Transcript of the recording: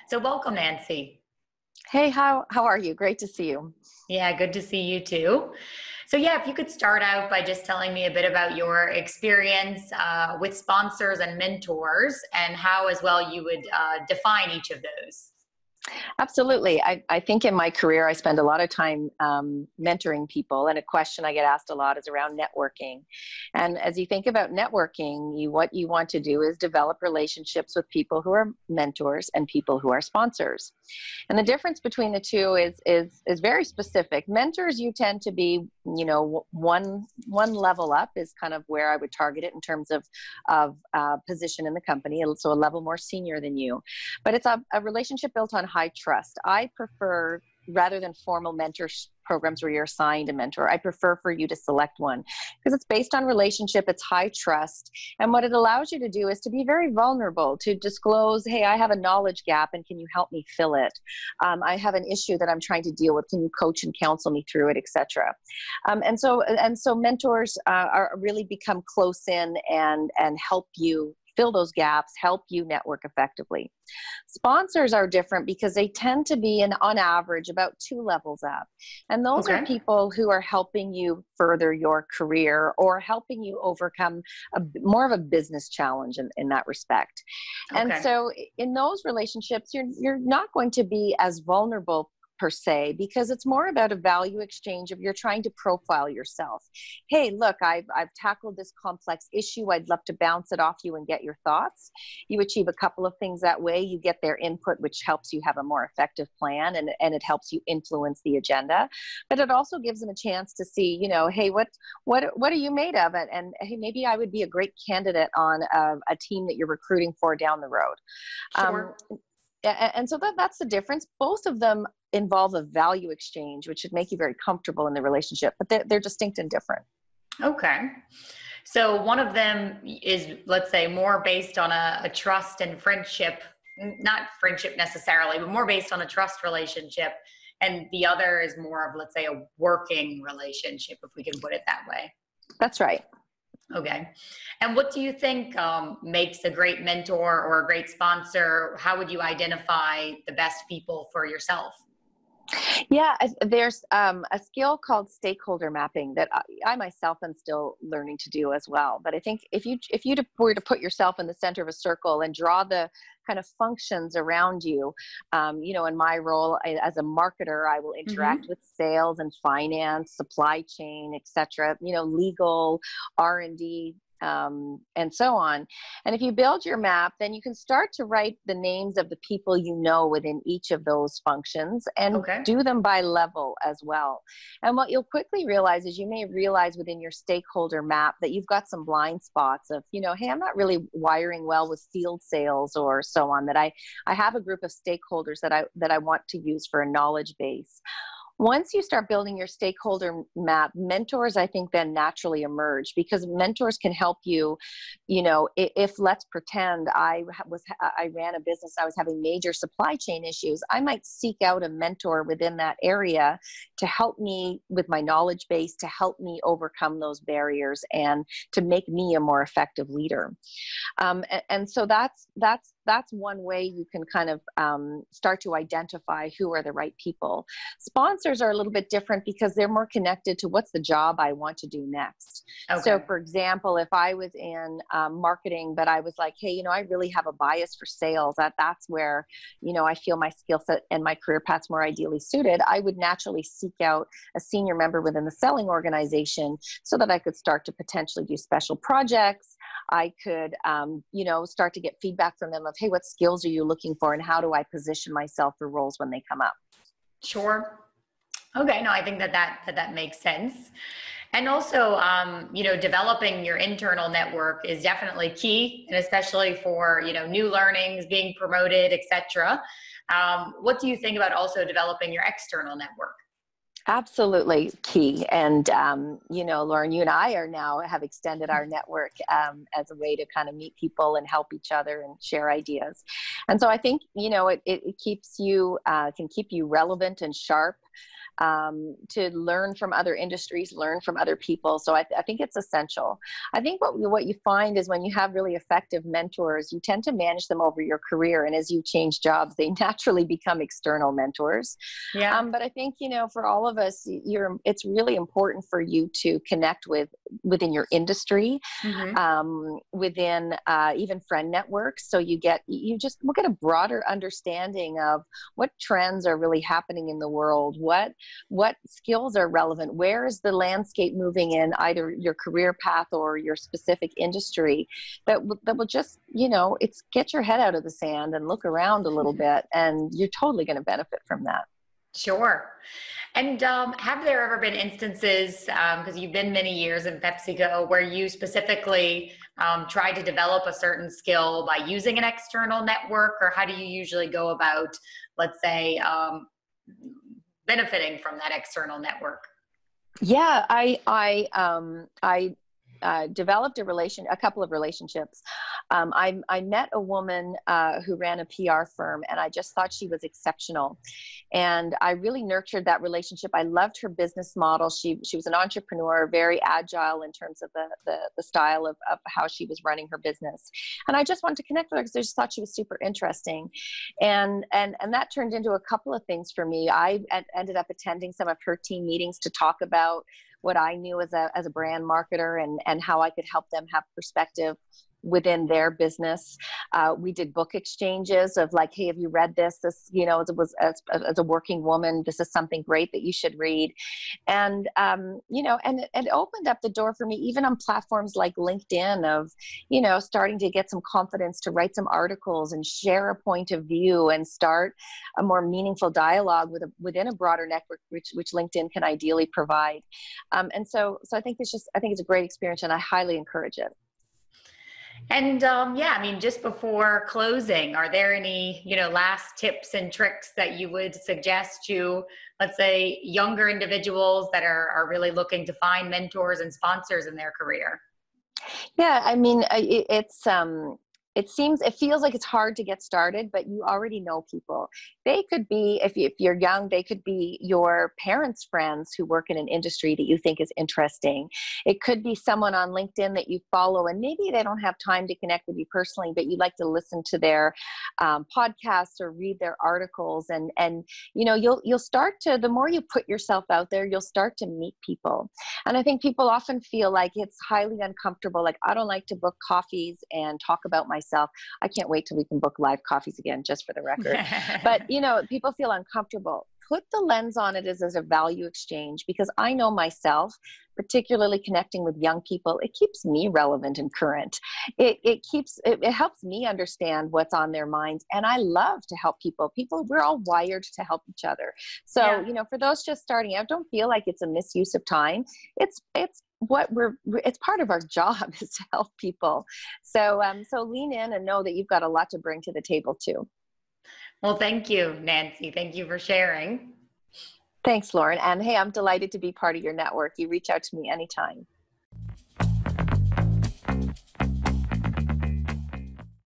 So welcome, Nancy. Hey, how are you? Great to see you. Yeah, good to see you too. So yeah, if you could start out by just telling me a bit about your experience with sponsors and mentors and how as well you would define each of those. Absolutely. I think in my career, I spend a lot of time mentoring people, and a question I get asked a lot is around networking. And as you think about networking, what you want to do is develop relationships with people who are mentors and people who are sponsors. And the difference between the two is very specific. Mentors, you tend to be, one level up is kind of where I would target it in terms of position in the company, so a level more senior than you. But it's a relationship built on high trust. I prefer, rather than formal programs where you're assigned a mentor, I prefer for you to select one because it's based on relationship, it's high trust. And what it allows you to do is to be very vulnerable, to disclose, hey, I have a knowledge gap and can you help me fill it? I have an issue that I'm trying to deal with. Can you coach and counsel me through it, etc. And so mentors are really become close in and help you fill those gaps, help you network effectively. Sponsors are different because they tend to be, on average, about 2 levels up. And those are Okay. people who are helping you further your career or helping you overcome more of a business challenge in that respect. And Okay. so in those relationships, you're not going to be as vulnerable per se, because it's more about a value exchange of you're trying to profile yourself. Hey, look, I've tackled this complex issue. I'd love to bounce it off you and get your thoughts. You achieve a couple of things that way. You get their input, which helps you have a more effective plan, and it helps you influence the agenda. But it also gives them a chance to see, hey, what are you made of? And hey, maybe I would be a great candidate on a team that you're recruiting for down the road. Sure. And so that's the difference. Both of them involve a value exchange, which should make you very comfortable in the relationship, but they're distinct and different. Okay. So one of them is, let's say, more based on a trust and friendship, not friendship necessarily, but more based on a trust relationship. And the other is more of, let's say, a working relationship, if we can put it that way. That's right. Okay. And what do you think makes a great mentor or a great sponsor? How would you identify the best people for yourself? Yeah, there's a skill called stakeholder mapping that I myself am still learning to do as well. But I think if you were to put yourself in the center of a circle and draw the kind of functions around you, in my role as a marketer, I will interact Mm-hmm. with sales and finance, supply chain, etc. Legal, R&D. And so on. And if you build your map, then you can start to write the names of the people within each of those functions and Okay. do them by level as well. And what you'll quickly realize is you may realize within your stakeholder map that you've got some blind spots of, hey, I'm not really wiring well with field sales or so on, that I have a group of stakeholders that I want to use for a knowledge base. Once you start building your stakeholder map, mentors, I think, then naturally emerge, because mentors can help you. If let's pretend I ran a business, I was having major supply chain issues, I might seek out a mentor within that area to help me with my knowledge base, to help me overcome those barriers and to make me a more effective leader. And so that's one way you can kind of start to identify who are the right people. Sponsors are a little bit different because they're more connected to what's the job I want to do next. Okay. So for example, if I was in marketing, but I was like, hey, I really have a bias for sales, that's where, I feel my skill set and my career path's more ideally suited, I would naturally seek out a senior member within the selling organization so that I could start to potentially do special projects. I could, start to get feedback from them of, hey, what skills are you looking for and how do I position myself for roles when they come up? Sure. Okay. No, I think that makes sense. And also, developing your internal network is definitely key, and especially for, new learnings, being promoted, etc. What do you think about also developing your external network? Absolutely key. And, Lauren, you and I have extended our network as a way to kind of meet people and help each other and share ideas. And so I think, it keeps you, can keep you relevant and sharp. to learn from other industries, learn from other people. So I think it's essential. I think what you find is when you have really effective mentors, you tend to manage them over your career. And as you change jobs, they naturally become external mentors. Yeah. But I think, for all of us, it's really important for you to connect within your industry, within even friend networks. So you will get a broader understanding of what trends are really happening in the world, what skills are relevant, where is the landscape moving in either your career path or your specific industry, that will just, it's get your head out of the sand and look around a little bit, and you're totally going to benefit from that. Sure. And have there ever been instances, because you've been many years in PepsiCo, where you specifically tried to develop a certain skill by using an external network, or how do you usually go about, let's say, benefiting from that external network? Yeah, I developed a couple of relationships. I met a woman who ran a PR firm, and I just thought she was exceptional. And I really nurtured that relationship. I loved her business model. She was an entrepreneur, very agile in terms of the style of how she was running her business. And I just wanted to connect with her because I just thought she was super interesting. And that turned into a couple of things for me. I ended up attending some of her team meetings to talk about what I knew as a brand marketer and how I could help them have perspective within their business. We did book exchanges of like, hey, have you read this? This, as a working woman, this is something great that you should read. And, and it opened up the door for me, even on platforms like LinkedIn, of, starting to get some confidence to write some articles and share a point of view and start a more meaningful dialogue within a broader network, which LinkedIn can ideally provide. And so I think it's a great experience, and I highly encourage it. And just before closing, are there any, last tips and tricks that you would suggest to, let's say, younger individuals that are really looking to find mentors and sponsors in their career? Yeah, it feels like it's hard to get started, but you already know people. They could be, if you're young, they could be your parents' friends who work in an industry that you think is interesting. It could be someone on LinkedIn that you follow, and maybe they don't have time to connect with you personally, but you like to listen to their podcasts or read their articles. And you'll start to, the more you put yourself out there, you'll start to meet people. And I think people often feel like it's highly uncomfortable. Like, I don't like to book coffees and talk about myself. I can't wait till we can book live coffees again, just for the record. But, people feel uncomfortable. Put the lens on it as a value exchange, because I know myself, particularly connecting with young people, it keeps me relevant and current. It helps me understand what's on their minds. And I love to help people. We're all wired to help each other. So, for those just starting out, don't feel like it's a misuse of time. It's part of our job is to help people. So lean in and know that you've got a lot to bring to the table too. Well, thank you, Nancy. Thank you for sharing. Thanks, Lauren. And hey, I'm delighted to be part of your network. You reach out to me anytime.